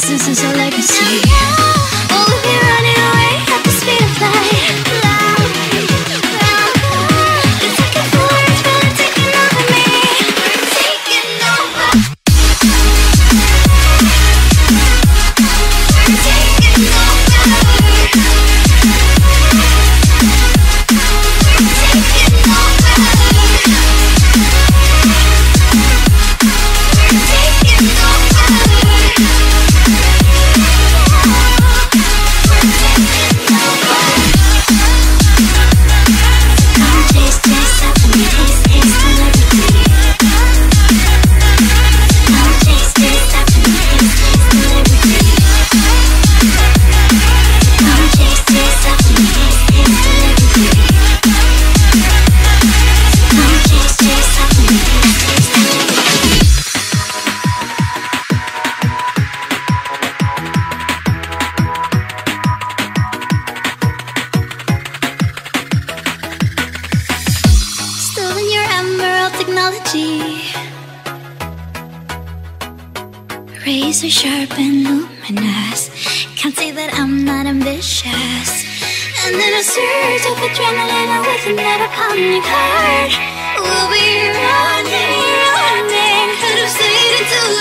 This is our legacy. Oh, we'll be running away at the speed of light. It's taking forward, it's really taking over me. We're taking over. We're taking over. We're taking over. We're taking razor sharp and luminous. Can't say that I'm not ambitious. And then a surge of adrenaline with another pounding heart. We'll be running, running out of sight until